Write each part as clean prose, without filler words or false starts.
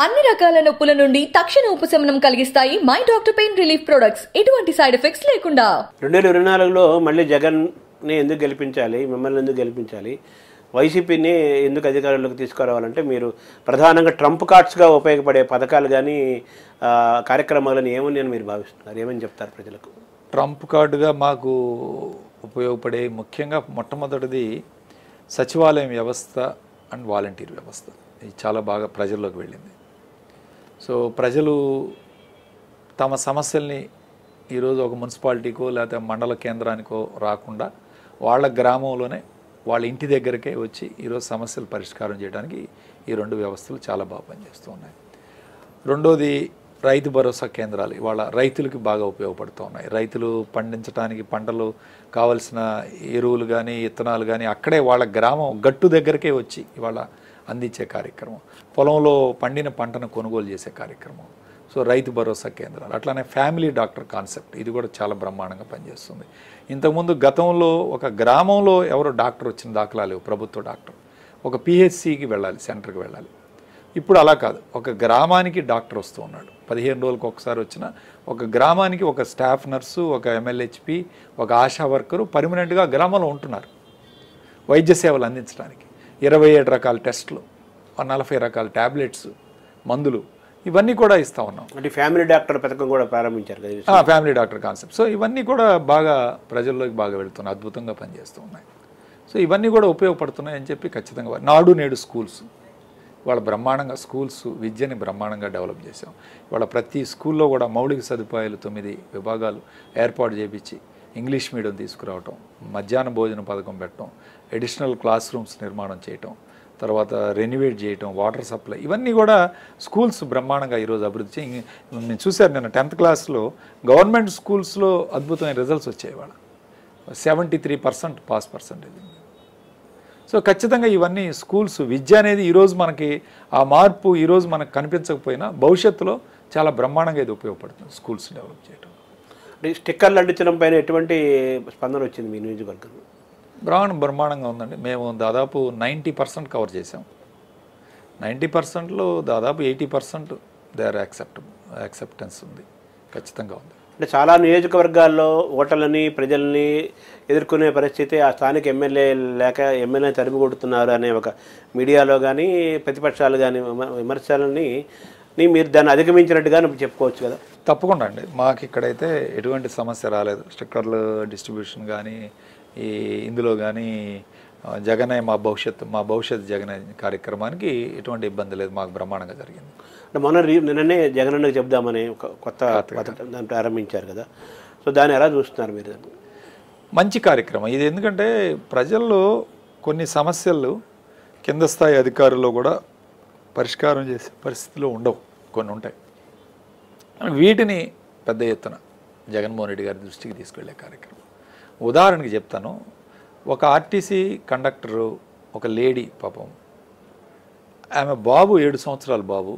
అన్ని రకాల నొప్పుల నుండి తక్షణ ఉపశమనం కలిగిస్తాయి my doctor pain relief products. ఎటువంటి సైడ్ ఎఫెక్ట్స్ లేకుండా. 2024లో మళ్ళీ జగన్ని ఎందుకు గెలిపించాలి, మిమ్మల్ని ఎందుకు గెలిపించాలి, వైసీపీని ఎందుకు అధికారంలోకి తీసుకురావాలంటే మీరు ప్రధానంగా ట్రంప్ కార్డ్స్గా ఉపయోగపడే పథకాలు కానీ కార్యక్రమాలను ఏమని మీరు భావిస్తున్నారు? ఏమని చెప్తారు ప్రజలకు? ట్రంప్ కార్డుగా మాకు ఉపయోగపడే ముఖ్యంగా మొట్టమొదటిది సచివాలయం వ్యవస్థ అండ్ వాలంటీర్ వ్యవస్థ. ఇది చాలా బాగా ప్రజల్లోకి వెళ్ళింది. సో ప్రజలు తమ సమస్యల్ని ఈరోజు ఒక మున్సిపాలిటీకో లేకపోతే మండల కేంద్రానికో రాకుండా వాళ్ళ గ్రామంలోనే వాళ్ళ ఇంటి దగ్గరకే వచ్చి ఈరోజు సమస్యలు పరిష్కారం చేయడానికి ఈ రెండు వ్యవస్థలు చాలా బాగా పనిచేస్తూ ఉన్నాయి. రెండోది రైతు భరోసా కేంద్రాలు ఇవాళ రైతులకి బాగా ఉపయోగపడుతూ ఉన్నాయి. రైతులు పండించడానికి పంటలు కావలసిన ఎరువులు కానీ విత్తనాలు కానీ అక్కడే వాళ్ళ గ్రామం గట్టు దగ్గరకే వచ్చి ఇవాళ అందించే కార్యక్రమం, పొలంలో పండిన పంటను కొనుగోలు చేసే కార్యక్రమం. సో రైతు భరోసా కేంద్రాలు, అట్లానే ఫ్యామిలీ డాక్టర్ కాన్సెప్ట్, ఇది కూడా చాలా బ్రహ్మాండంగా పనిచేస్తుంది. ఇంతకుముందు గతంలో ఒక గ్రామంలో ఎవరో డాక్టర్ వచ్చిన దాఖలా లేవు, ప్రభుత్వ డాక్టర్. ఒక పిహెచ్సికి వెళ్ళాలి, సెంటర్కి వెళ్ళాలి. ఇప్పుడు అలా కాదు, ఒక గ్రామానికి డాక్టర్ వస్తూ ఉన్నాడు. 15 రోజులకు ఒకసారి వచ్చిన ఒక గ్రామానికి ఒక స్టాఫ్ నర్సు, ఒక MLHP, ఒక ఆశా వర్కరు పర్మనెంట్గా గ్రామంలో ఉంటున్నారు వైద్య సేవలు అందించడానికి. 27 రకాల టెస్టులు, 40 రకాల ట్యాబ్లెట్స్, మందులు, ఇవన్నీ కూడా ఇస్తూ ఉన్నాం. అంటే ఫ్యామిలీ డాక్టర్ పథకం కూడా ప్రారంభించారు కదా, ఫ్యామిలీ డాక్టర్ కాన్సెప్ట్. సో ఇవన్నీ కూడా బాగా ప్రజల్లోకి బాగా వెళుతున్నాయి, అద్భుతంగా పనిచేస్తూ ఉన్నాయి. సో ఇవన్నీ కూడా ఉపయోగపడుతున్నాయి అని చెప్పి ఖచ్చితంగా. నాడు నేడు స్కూల్స్, ఇవాళ బ్రహ్మాండంగా స్కూల్స్ విద్యని బ్రహ్మాండంగా డెవలప్ చేసాం. ఇవాళ ప్రతి స్కూల్లో కూడా మౌలిక సదుపాయాలు 9 విభాగాలు ఏర్పాటు చేయించి ఇంగ్లీష్ మీడియం తీసుకురావటం, మధ్యాహ్న భోజన పథకం పెట్టడం, అడిషనల్ క్లాస్ రూమ్స్ నిర్మాణం చేయటం, తర్వాత రెన్యువేట్ చేయటం, వాటర్ సప్లై, ఇవన్నీ కూడా స్కూల్స్ బ్రహ్మాండంగా ఈరోజు అభివృద్ధి చేయి. నేను చూశాను నిన్న 10th క్లాస్లో గవర్నమెంట్ స్కూల్స్లో అద్భుతమైన రిజల్ట్స్ వచ్చాయి. ఇవాళ 73% పాస్ పర్సంటేజ్. సో ఖచ్చితంగా ఇవన్నీ స్కూల్స్ విద్య అనేది ఈరోజు మనకి ఆ మార్పు ఈరోజు మనకు కనిపించకపోయినా భవిష్యత్తులో చాలా బ్రహ్మాండంగా ఇది ఉపయోగపడుతుంది స్కూల్స్ డెవలప్ చేయడం. స్టిక్కర్లు అంటించడం పైన ఎటువంటి స్పందన వచ్చింది మీ నియోజకవర్గంలో? బ్రహ్మాండంగా ఉందండి. మేము దాదాపు 90% కవర్ చేసాం. 90%లో దాదాపు 80% దేర్ యాక్సెప్టెన్స్ ఉంది, ఖచ్చితంగా ఉంది. అంటే చాలా నియోజకవర్గాల్లో ఓటర్లని ప్రజల్ని ఎదుర్కొనే పరిస్థితి ఆ స్థానిక ఎమ్మెల్యే లేక ఎమ్మెల్యే తరిమి కొడుతున్నారు అనే ఒక మీడియాలో కానీ ప్రతిపక్షాలు కానీ విమర్శలని మీరు దాన్ని అధిగమించినట్టుగా చెప్పుకోవచ్చు కదా? తప్పకుండా అండి. మాకు ఇక్కడైతే ఎటువంటి సమస్య రాలేదు. స్టిక్కర్లు డిస్ట్రిబ్యూషన్ కానీ ఇందులో కానీ జగనే మా భవిష్యత్ జగనే కార్యక్రమానికి ఎటువంటి ఇబ్బంది లేదు, మాకు బ్రహ్మాండంగా జరిగింది. అంటే నిన్ననే జగనన్నకు చెప్దామని ఒక కొత్త దాన్ని ప్రారంభించారు కదా, సో దాన్ని ఎలా చూస్తున్నారు మీరు? మంచి కార్యక్రమం ఇది. ఎందుకంటే ప్రజల్లో కొన్ని సమస్యలు కింద స్థాయి అధికారుల్లో కూడా పరిష్కారం చేసే పరిస్థితిలో ఉండవు, కొన్ని ఉంటాయి. వీటిని పెద్ద ఎత్తున జగన్మోహన్ రెడ్డి గారి దృష్టికి తీసుకెళ్లే కార్యక్రమం. ఉదాహరణకి చెప్తాను, ఒక ఆర్టీసీ కండక్టరు, ఒక లేడీ, పాపం ఆమె బాబు 7 సంవత్సరాల బాబు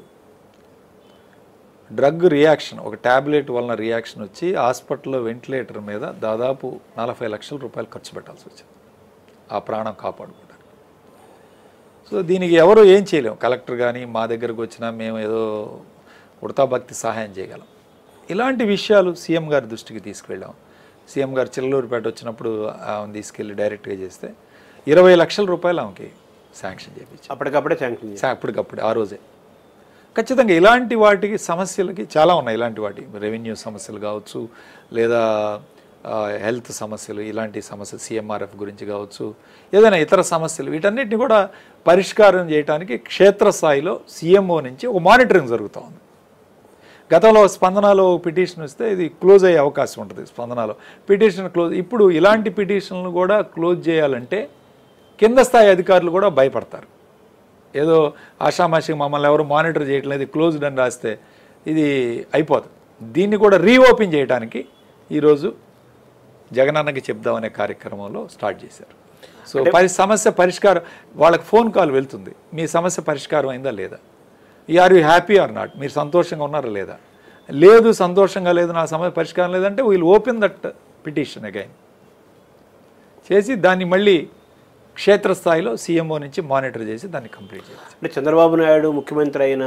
డ్రగ్ రియాక్షన్, ఒక ట్యాబ్లెట్ వలన రియాక్షన్ వచ్చి హాస్పిటల్లో వెంటిలేటర్ మీద దాదాపు 40 లక్షల రూపాయలు ఖర్చు పెట్టాల్సి వచ్చింది ఆ ప్రాణం కాపాడుకోవడానికి. సో దీనికి ఎవరు ఏం చేయలేము, కలెక్టర్ కానీ మా దగ్గరకు వచ్చినా మేము ఏదో ఉడతాభక్తి సహాయం చేయగలం. ఇలాంటి విషయాలు సీఎం గారి దృష్టికి తీసుకువెళ్ళాం. సీఎం గారు చిల్లూరుపేట వచ్చినప్పుడు ఆమెను తీసుకెళ్ళి డైరెక్ట్గా చేస్తే 20 లక్షల రూపాయలు ఆమెకి శాంక్షన్ చేయించి అప్పటికప్పుడే ఆ రోజే. ఖచ్చితంగా ఇలాంటి వాటికి సమస్యలకి చాలా ఉన్నాయి. ఇలాంటి వాటి రెవెన్యూ సమస్యలు కావచ్చు, లేదా హెల్త్ సమస్యలు, ఇలాంటి సమస్యలు CMRF గురించి కావచ్చు, ఏదైనా ఇతర సమస్యలు, వీటన్నిటిని కూడా పరిష్కారం చేయడానికి క్షేత్రస్థాయిలో CMO నుంచి ఒక మానిటరింగ్ జరుగుతూ ఉంది. గతంలో స్పందనలో పిటిషన్ వస్తే ఇది క్లోజ్ అయ్యే అవకాశం ఉంటుంది. స్పందనలో పిటిషన్ క్లోజ్. ఇప్పుడు ఇలాంటి పిటిషన్లు కూడా క్లోజ్ చేయాలంటే కింద స్థాయి అధికారులు కూడా భయపడతారు. ఏదో ఆషామాషిగా మమ్మల్ని ఎవరు మానిటర్ చేయట్లేదు, క్లోజ్డ్ అని రాస్తే ఇది అయిపోతుంది. దీన్ని కూడా రీఓపెన్ చేయడానికి ఈరోజు జగనన్నకి చెప్దామనే కార్యక్రమంలో స్టార్ట్ చేశారు. సో సమస్య పరిష్కారం, వాళ్ళకి ఫోన్ కాల్ వెళ్తుంది, మీ సమస్య పరిష్కారం అయిందా లేదా, are you happy or not, మీరు సంతోషంగా ఉన్నారా లేదా, లేదు సంతోషంగా లేదు, నా సమస్య పరిష్కారం లేదంటే we'll open that petition again చేసి దాన్ని మళ్ళీ క్షేత్రస్థాయిలో CMO నుంచి మానిటర్ చేసి దాన్ని కంప్లీట్ చేయాలి. అంటే చంద్రబాబు నాయుడు ముఖ్యమంత్రి అయిన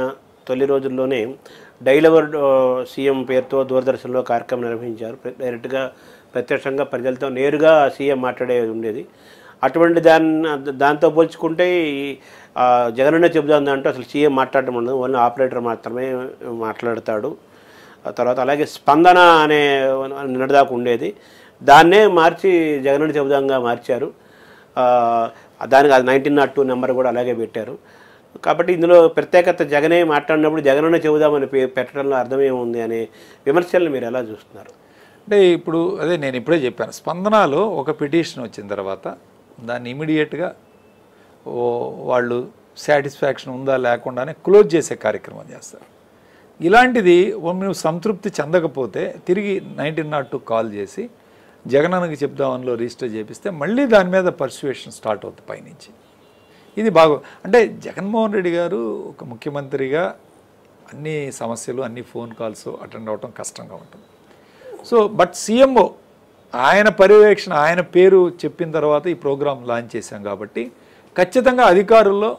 తొలి రోజుల్లోనే డైలవర్ సీఎం పేరుతో దూరదర్శన్లో కార్యక్రమం నిర్వహించారు. డైరెక్ట్గా ప్రత్యక్షంగా ప్రజలతో నేరుగా సీఎం మాట్లాడేది ఉండేది. అటువంటి దాంతో పోల్చుకుంటే జగనన్న చెబుదాం దాంట్లో అసలు సీఎం మాట్లాడటం ఉండదు, ఓన్లీ ఆపరేటర్ మాత్రమే మాట్లాడతాడు. తర్వాత అలాగే స్పందన అనే నిన్నటిదాకా ఉండేది, దాన్నే మార్చి జగనన్న చెబుదాంగా మార్చారు. దానికి 1902 నెంబర్ కూడా అలాగే పెట్టారు. కాబట్టి ఇందులో ప్రత్యేకత జగనే మాట్లాడినప్పుడు జగనన్న చెబుదామని పెట్టడంలో అర్థమేముంది అనే విమర్శలను మీరు ఎలా చూస్తున్నారు? అంటే ఇప్పుడు అదే నేను ఇప్పుడే చెప్పాను, స్పందనలో ఒక పిటిషన్ వచ్చిన తర్వాత దాన్ని ఇమీడియట్గా వాళ్ళు సాటిస్ఫాక్షన్ ఉందా లేకుండానే క్లోజ్ చేసే కార్యక్రమం చేస్తారు. ఇలాంటిది నువ్వు సంతృప్తి చెందకపోతే తిరిగి 1902 కాల్ చేసి జగనన్నకి చెప్దామనిలో రిజిస్టర్ చేపిస్తే మళ్ళీ దాని మీద పర్సువేషన్ స్టార్ట్ అవుతుంది పైనుంచి. ఇది అంటే జగన్మోహన్ రెడ్డి గారు ఒక ముఖ్యమంత్రిగా అన్ని సమస్యలు అన్ని ఫోన్ కాల్స్ అటెండ్ అవ్వటం కష్టంగా ఉంటుంది. సో బట్ సీఎంఓ ఆయన పర్యవేక్షణ ఆయన పేరు చెప్పిన తర్వాత ఈ ప్రోగ్రాం లాంచ్ చేశాం కాబట్టి ఖచ్చితంగా అధికారుల్లో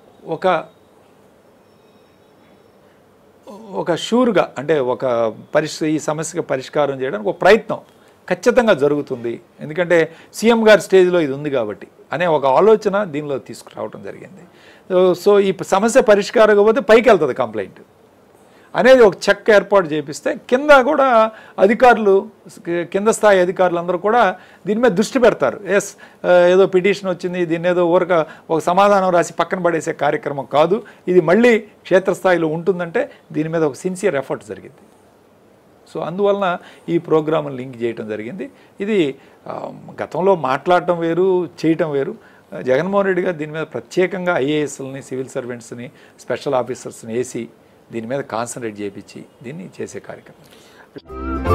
ఒక షూర్గా అంటే ఈ సమస్యకి పరిష్కారం చేయడానికి ఒక ప్రయత్నం ఖచ్చితంగా జరుగుతుంది. ఎందుకంటే సీఎం గారి స్టేజ్లో ఇది ఉంది కాబట్టి అనే ఒక ఆలోచన దీనిలో తీసుకురావడం జరిగింది. సో ఈ సమస్య పరిష్కారం కాకపోతే పైకి వెళ్తుంది కంప్లైంట్ అనేది ఒక చెక్ ఏర్పాటు చేపిస్తే కింద కూడా అధికారులు, కింద స్థాయి అధికారులు అందరూ కూడా దీని మీద దృష్టి పెడతారు. ఏదో పిటిషన్ వచ్చింది, దీన్ని ఏదో ఒక సమాధానం రాసి పక్కన పడేసే కార్యక్రమం కాదు, ఇది మళ్ళీ క్షేత్రస్థాయిలో ఉంటుందంటే దీని మీద ఒక సిన్సియర్ ఎఫర్ట్ జరిగింది. సో అందువలన ఈ ప్రోగ్రామ్ని లింక్ చేయటం జరిగింది. ఇది గతంలో మాట్లాడటం వేరు, చేయటం వేరు. జగన్మోహన్ రెడ్డి గారు దీని మీద ప్రత్యేకంగా ఐఏఎస్లని, సివిల్ సర్వెంట్స్ని, స్పెషల్ ఆఫీసర్స్ని వేసి దీని మీద కాన్సన్ట్రేట్ చేయించి దీన్ని చేసే కార్యక్రమం.